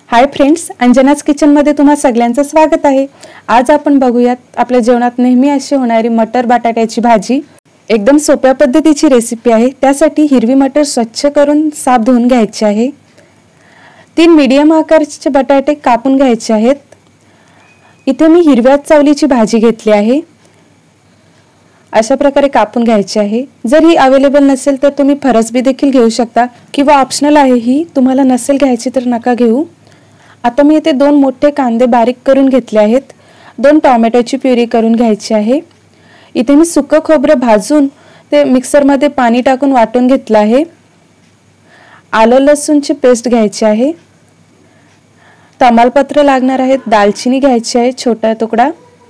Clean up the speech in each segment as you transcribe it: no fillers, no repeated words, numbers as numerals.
Hi friends, अंजनाज किचनमध्ये तुम्हा सगळ्यांचं स्वागत आहे। आज आपण बघूयात आपल्या जेवणात नेहमी अशी होणारी मटर बटाट्याची भाजी। एकदम सोप्या पद्धतीची रेसिपी आहे। त्यासाठी हिरवी मटर स्वच्छ करून साफ धुवून घ्यायची आहे। 3 मीडियम आकाराचे बटाटे कापून घ्यायचे आहेत। इथे मी हिरव्या चवलीची भाजी घेतली आहे। अशा प्रकारे कापून घ्यायची आहे। जर ही अवेलेबल नसेल तर तुम्ही फरसबी देखील घेऊ शकता किंवा ऑप्शनल आहे ही, तुम्हाला नसेल घ्यायची तर नका घेऊ। आता मी इथे 2 मोठे कांदे बारीक करून घेतले आहेत। 2 टोमॅटोची प्युरी करून घ्यायची आहे। इथे मी सुकं खोबरं भाजून ते मिक्सर मध्ये पाणी टाकून वाटून घेतलं आहे। आलं लसूणची पेस्ट घ्यायची आहे। तमालपत्र लागणार आहेत। दालचिनी घ्यायची आहे छोटा तुकडा।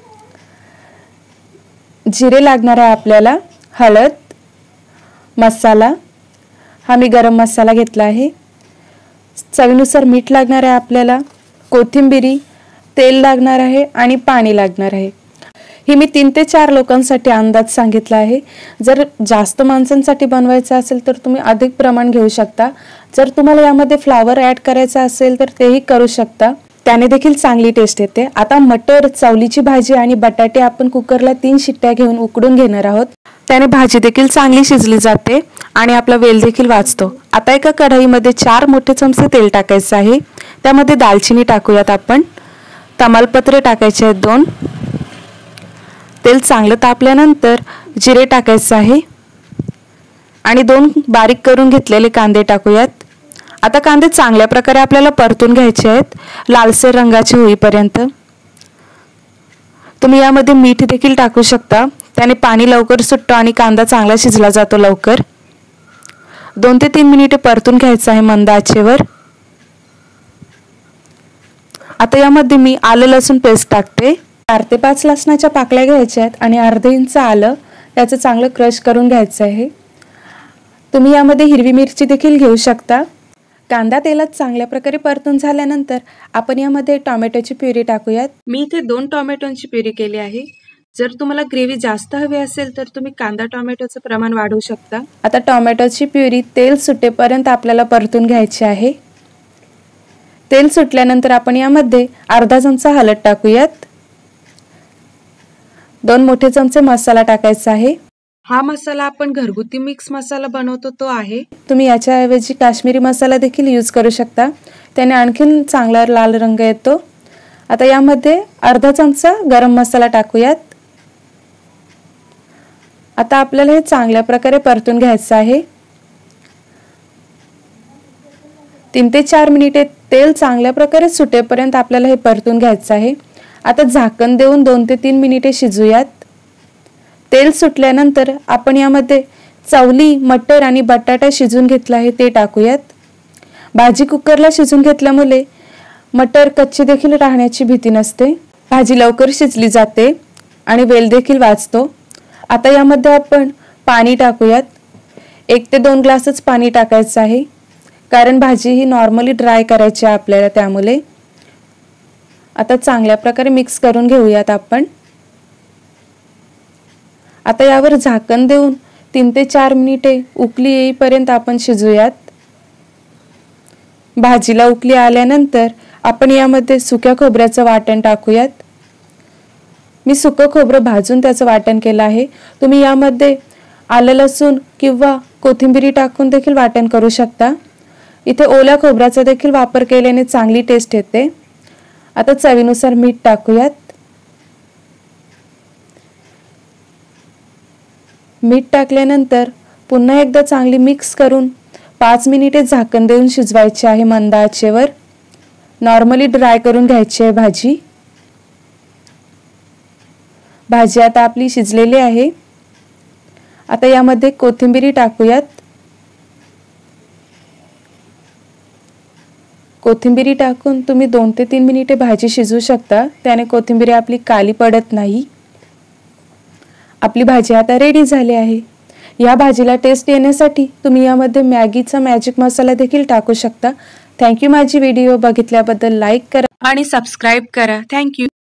जिरे लागणार आहे आपल्याला। हळद, मसाला, हा मी गरम मसाला घेतला आहे। चवीनुसार मीठ लागणार आहे आपल्याला। कोथिंबीर, तेल लागणार आहे आणि पाणी लागणार आहे। ही मी 3 ते 4 लोकांसाठी अंदाज सांगितला आहे। जर जास्त माणसांसाठी बनवायचं असेल तर तुम्ही अधिक प्रमाण घेऊ शकता। जर तुम्हाला यामध्ये फ्लावर ऍड करायचा असेल तर तेही करू शकता, त्याने देखील चांगली टेस्ट येते। आता मटर, चवलीची भाजी आणि बटाटे आपण कुकरला 3 शिट्ट्या घेऊन उकडून घेणार आहोत। त्याने भाजी देखील चांगली शिजली जाते आणि आपला वेळ देखील वाचतो। आता एका कढईमध्ये 4 मोठे चमचे तेल टाकायचे आहे। त्यामध्ये दालचिनी टाकूयात आपण। तमालपत्र टाकायचे आहेत 2। तेल चांगलं तापल्यानंतर जिरे टाकायचे आहे आणि 2 बारीक करून घेतलेले कांदे टाकूयात। आता कांदे चांगल्या प्रकारे आपल्याला परतून घ्यायचे आहेत, लालसर रंगाचे होईपर्यंत। तुम्ही यामध्ये मीठ देखील टाकू शकता, त्याने पाणी लवकर सुटतो आणि कांदा चांगला शिजला जातो लवकर। 2 ते 3 मिनिटे परतून घ्यायचं आहे मंद आचेवर। आता यामध्ये मी आलं लसूण पेस्ट टाकते। 4 ते 5 लसणाच्या पाकळ्या घ्यायच्या आहेत आणि अर्धा इंच आलं त्याचं चांगलं क्रश करून घ्यायचं आहे। तुम्ही यामध्ये हिरवी मिरची देखील घेऊ शकता। कांदा तेलात चांगल्या प्रकारे परतून झाल्यानंतर आपण यामध्ये टोमॅटोची प्युरी टाकूयात। मी इथे 2 टोमॅटोची प्युरी केली आहे। जर तुम्हाला ग्रेव्ही जास्त हवी असेल तर तुम्ही कांदा टोमॅटोचं प्रमाण वाढवू शकता। आता टोमॅटोची प्युरी तेल सुटेपर्यंत आपल्याला परतून घ्यायची आहे। तेल सुटल्यानंतर आपण यामध्ये अर्धा चमचा हळद टाकूयात। 2 मोठे चमचे मसाला टाकायचा आहे। हा मसाला आपण घरगुती मिक्स मसाला बनवतो तो आहे। तुम्ही याच्याऐवजी काश्मीरी मसाला देखील यूज करू शकता, त्याने आणखीन चांगला लाल रंग येतो। आता यामध्ये अर्धा चमचा गरम मसाला टाकूयात। आता आपल्याला हे चांगल्या प्रकारे परतून घ्यायचं आहे। 3 ते 4 मिनिटे तेल चांगल्या प्रकारे सुटेपर्यंत आपल्याला हे परतून घ्यायचं आहे। आता झाकण देऊन 2 ते 3 मिनिटे शिजूयात। तेल सुटल्यानंतर आपण यामध्ये चवली, मटर आणि बटाटा शिजून घेतला आहे ते टाकूयात। भाजी कुकरला शिजून घेतल्यामुळे मटर कच्चे देखील राहण्याची भीती नसते। भाजी लवकर शिजली जाते आणि वेळ देखील वाचतो। आता यामध्ये आपण पाणी टाकूयात। 1 ते 2 ग्लासच पाणी टाकायचं आहे, कारण भाजी ही नॉर्मली ड्राय करायची आहे आपल्याला, त्यामुळे। आता चांगल्या प्रकारे मिक्स करून घेऊयात आपण। आता यावर झाकण देऊन 3 ते 4 मिनिटे उकळी येईपर्यंत आपण शिजूयात। भाजीला उकळी आल्यानंतर आपण यामध्ये सुक्या खोबऱ्याचं वाटण टाकूयात। मी सुकं खोबरं भाजून त्याचं वाटण केलं आहे। तुम्ही यामध्ये आलं लसूण किंवा कोथिंबीर टाकून देखील वाटण करू शकता। इथे ओल्या खोबऱ्याचा देखील वापर केल्याने चांगली टेस्ट येते। आता चवीनुसार मीठ टाकूयात। मीठ टाकल्यानंतर पुन्हा एकदा चांगली मिक्स करून 5 मिनिटे झाकण देऊन शिजवायचे आहे मंद आचेवर। नॉर्मली ड्राय करून घ्यायची आहे भाजी। भाजी आता आपली शिजलेली आहे। आता यामध्ये कोथिंबीर टाकूयात। कोथिंबीर टाकून तुम्ही 2 ते 3 मिनिटे भाजी शिजवू शकता, त्याने कोथिंबीर आपली काली पडत नाही। आपली भाजी आता रेडी झाली आहे। या भाजीला टेस्ट येण्यासाठी तुम्ही यामध्ये मॅगीचा मॅजिक मसाला देखील टाकू शकता। थँक्यू। माझी व्हिडिओ बघितल्याबद्दल लाईक करा आणि सबस्क्राइब करा। थँक्यू।